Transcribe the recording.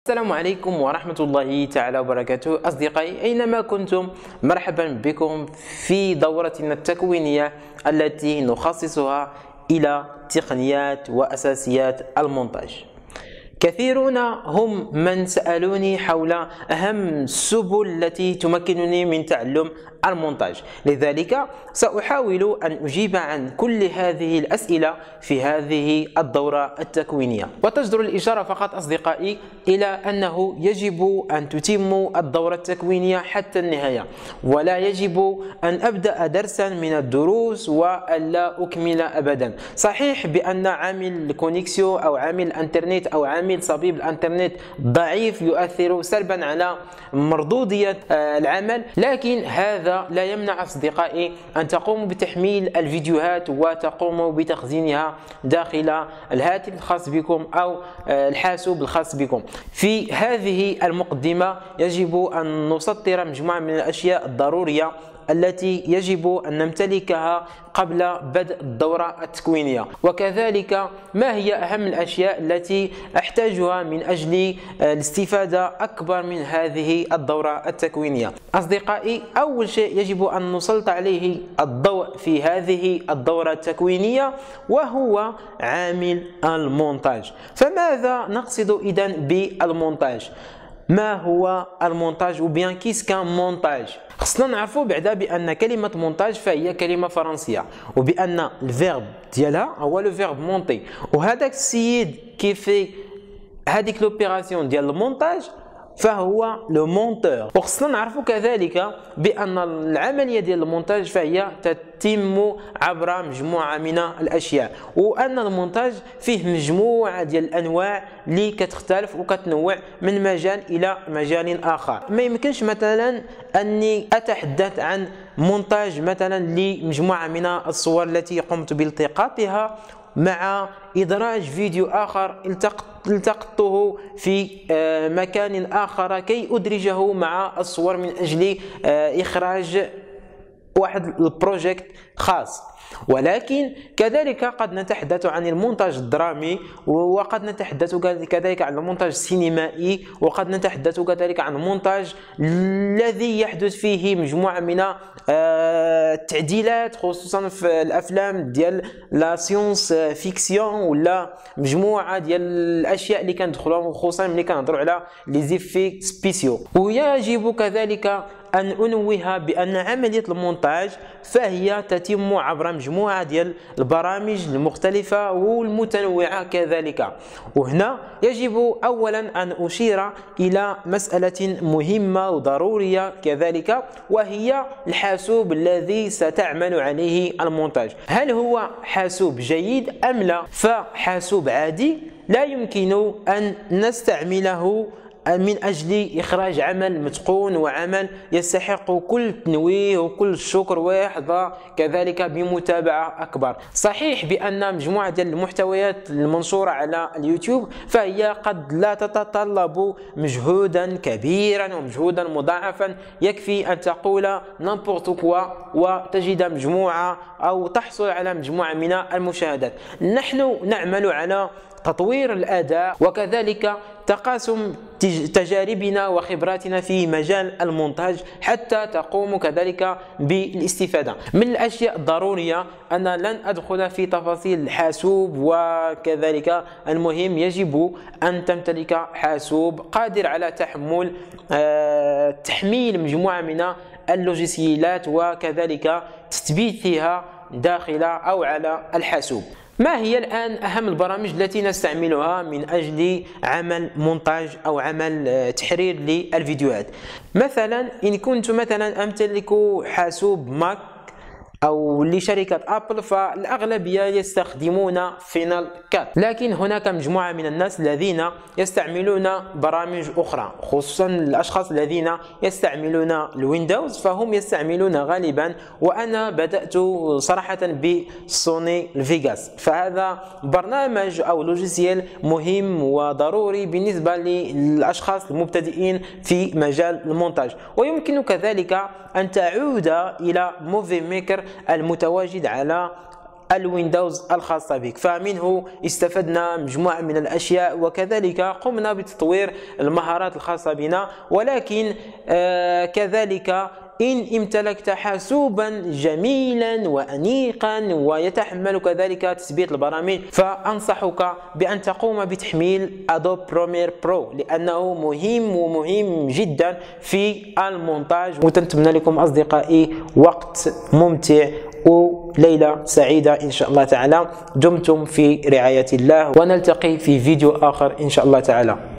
السلام عليكم ورحمة الله تعالى وبركاته. أصدقائي أينما كنتم، مرحبا بكم في دورتنا التكوينية التي نخصصها إلى تقنيات وأساسيات المونتاج. كثيرون هم من سألوني حول أهم السبل التي تمكنني من تعلم المونتاج، لذلك سأحاول أن أجيب عن كل هذه الأسئلة في هذه الدورة التكوينية. وتجدر الإشارة فقط أصدقائي إلى أنه يجب أن تتموا الدورة التكوينية حتى النهاية، ولا يجب أن أبدأ درسا من الدروس وألا أكمل أبدا. صحيح بأن عامل الكونيكسيو أو عامل الانترنت أو عامل صبيب الانترنت ضعيف يؤثر سلبا على مردودية العمل، لكن هذا لا يمنع أصدقائي أن تقوموا بتحميل الفيديوهات وتقوموا بتخزينها داخل الهاتف الخاص بكم أو الحاسوب الخاص بكم. في هذه المقدمة يجب أن نسطر مجموعة من الأشياء الضرورية التي يجب أن نمتلكها قبل بدء الدورة التكوينية، وكذلك ما هي أهم الأشياء التي أحتاجها من أجل الاستفادة أكبر من هذه الدورة التكوينية. أصدقائي، أول شيء يجب أن نسلط عليه الضوء في هذه الدورة التكوينية وهو عامل المونتاج. فماذا نقصد إذن بالمونتاج؟ ما هو المونتاج وبيان كيس كان مونتاج؟ خصنا نعرفوا بعدا بان كلمه مونتاج فهي كلمه فرنسيه، وبان الفيرب ديالها هو لو فيرب مونتي، وهذاك السيد كيفي هذيك لوبيراسيون ديال المونتاج فهو لو مونتور. وخصنا نعرفوا كذلك بان العمليه ديال المونتاج فهي تتم عبر مجموعه من الاشياء، وان المونتاج فيه مجموعه ديال الانواع اللي كتختلف وكتنوع من مجال الى مجال اخر. ما يمكنش مثلا اني اتحدث عن مونتاج مثلا لمجموعه من الصور التي قمت بالتقاطها مع إدراج فيديو آخر التقطته في مكان آخر كي أدرجه مع الصور من أجل إخراج واحد البروجكت خاص. ولكن كذلك قد نتحدث عن المونتاج الدرامي، وقد نتحدث كذلك عن المونتاج السينمائي، وقد نتحدث كذلك عن المونتاج الذي يحدث فيه مجموعة من التعديلات، خصوصا في الافلام ديال لا سيونس فيكسيون ولا مجموعه ديال الاشياء اللي كندخلوا خصوصا ملي كنهضروا على لي زيفي سبيسيو. ويجب كذلك أن أنوه بأن عملية المونتاج فهي تتم عبر مجموعة ديال البرامج المختلفة والمتنوعة كذلك. وهنا يجب أولا أن أشير إلى مسألة مهمة وضرورية كذلك، وهي الحاسوب الذي ستعمل عليه المونتاج. هل هو حاسوب جيد أم لا؟ فحاسوب عادي لا يمكن أن نستعمله من أجل إخراج عمل متقون وعمل يستحق كل تنويه وكل الشكر ويحظى كذلك بمتابعة أكبر. صحيح بأن مجموعة ديال المحتويات المنشورة على اليوتيوب فهي قد لا تتطلب مجهودا كبيرا ومجهودا مضاعفا، يكفي أن تقول نامبورت كوا وتجد مجموعة أو تحصل على مجموعة من المشاهدات. نحن نعمل على تطوير الأداء وكذلك تقاسم تجاربنا وخبراتنا في مجال المونتاج حتى تقوم كذلك بالاستفادة. من الأشياء الضرورية أنا لن أدخل في تفاصيل الحاسوب، وكذلك المهم يجب أن تمتلك حاسوب قادر على تحميل مجموعة من اللوجيسيالات وكذلك تثبيتها داخل أو على الحاسوب. ما هي الآن أهم البرامج التي نستعملها من أجل عمل مونتاج أو عمل تحرير للفيديوهات؟ مثلا إن كنت مثلا أمتلك حاسوب ماك أو لشركة أبل فالأغلبية يستخدمون فينال كات، لكن هناك مجموعة من الناس الذين يستعملون برامج أخرى، خصوصا الأشخاص الذين يستعملون الويندوز فهم يستعملون غالبا، وأنا بدأت صراحة بسوني الفيغاس، فهذا برنامج أو لوجيسيال مهم وضروري بالنسبة للأشخاص المبتدئين في مجال المونتاج. ويمكن كذلك أن تعود إلى موفي ميكر المتواجد على الويندوز الخاصة بك. فمنه استفدنا مجموعة من الأشياء، وكذلك قمنا بتطوير المهارات الخاصة بنا. ولكن كذلك إن امتلكت حاسوبا جميلا وأنيقا ويتحمل كذلك تثبيت البرامج، فأنصحك بأن تقوم بتحميل أدوب بريمير برو، لأنه مهم جدا في المونتاج. وأتمنى لكم أصدقائي وقت ممتع وليلة سعيدة إن شاء الله تعالى. دمتم في رعاية الله، ونلتقي في فيديو آخر إن شاء الله تعالى.